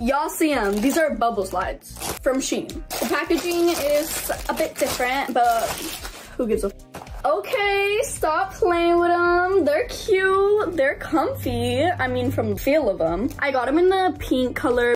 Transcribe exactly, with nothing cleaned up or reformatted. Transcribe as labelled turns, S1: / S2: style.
S1: Y'all see them. These are bubble slides from Shein. The packaging is a bit different, but who gives a f? Okay, stop playing with them. They're cute. They're comfy. I mean, from the feel of them. I got them in the pink color